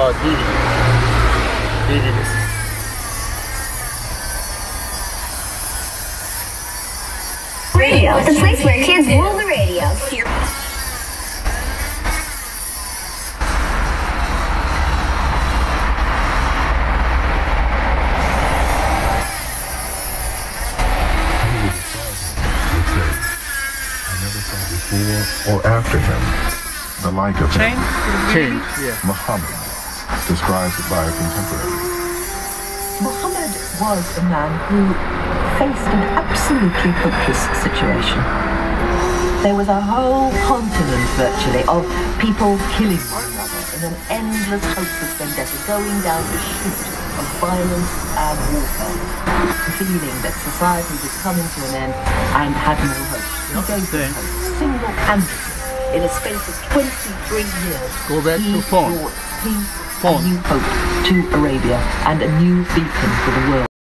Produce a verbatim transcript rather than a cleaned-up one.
ああ、ディリ。ディリです。 Radio, the place where kids rule the radio. Here. Before or after him, the like of him. Change, yeah. Muhammad describes it by a contemporary. Muhammad was a man who faced an absolutely hopeless situation. There was a whole continent, virtually, of people killing one another in an endless hopeless vendetta, going down the chute of violence and warfare, feeling that society was coming to an end and had no hope. He gave them hope, single-handedly, in a space of twenty-three years. Go back he to phone. brought peace Phone. and new hope to Arabia and a new beacon for the world.